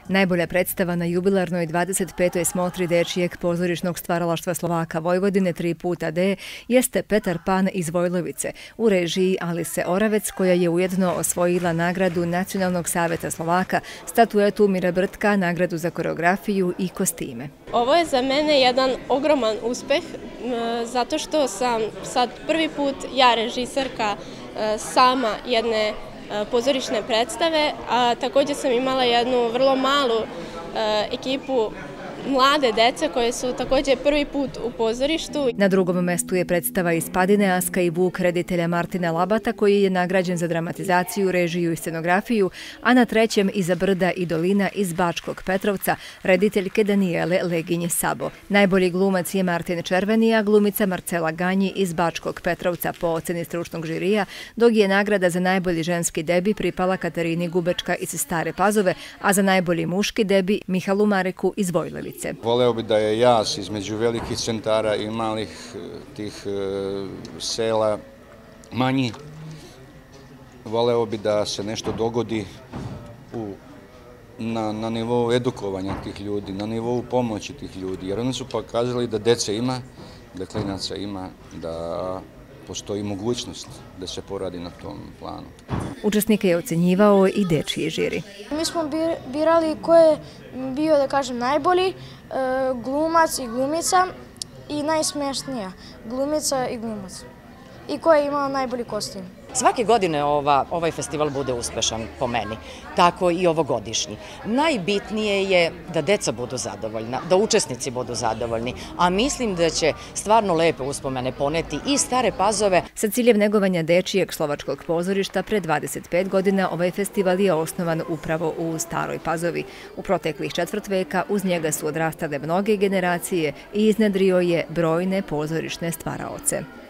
Najbolja predstava na jubilarnoj 25. smotri dečijeg pozorišnog stvaralaštva Slovaka Vojvodine 3x D jeste Petar Pan iz Vojlovice u režiji Alise Oravec, koja je ujedno osvojila nagradu Nacionalnog saveta Slovaka, statuetu Mira Brtka, nagradu za koreografiju i kostime. Ovo je za mene jedan ogroman uspeh zato što sam sad prvi put ja režiserka sama jedne pozorišne predstave, a također sam imala jednu vrlo malu ekipu mlade dece koje su također prvi put u pozorištu. Na drugom mestu je predstava iz Padine Aska i Vuk reditelja Martina Labata, koji je nagrađen za dramatizaciju, režiju i scenografiju, a na trećem Iza brda i dolina iz Bačkog Petrovca rediteljke Danijele Leginje-Sabo. Najbolji glumac je Martin Červeni, a glumica Marcela Ganji iz Bačkog Petrovca po oceni stručnog žirija, dok je nagrada za najbolji ženski debi pripala Katarini Gubečka iz Stare Pazove, a za najbolji muški debi Mihalu Mareku iz Vojlovice. Voleo bi da je jaz između velikih centara i malih tih sela manji. Voleo bi da se nešto dogodi na nivou edukovanja tih ljudi, na nivou pomoći tih ljudi. Jer oni su pokazali da dece ima, da klinaca ima, da postoji mogućnost da se poradi na tom planu. Učesnike je ocenjivao i dečiji žiri. Mi smo birali ko je bio, da kažem, najbolji glumac i glumica i najsmešnija glumica i glumac. I ko je imao najbolji kostim. Svake godine ovaj festival bude uspešan po meni, tako i ovogodišnji. Najbitnije je da deca budu zadovoljna, da učesnici budu zadovoljni, a mislim da će stvarno lepe uspomene poneti i Stare Pazove. Sa ciljem negovanja dečijeg slovačkog pozorišta pre 25 godina ovaj festival je osnovan upravo u Staroj Pazovi. U proteklih četvrt veka uz njega su odrastale mnoge generacije i iznedrio je brojne pozorišne stvaraoce.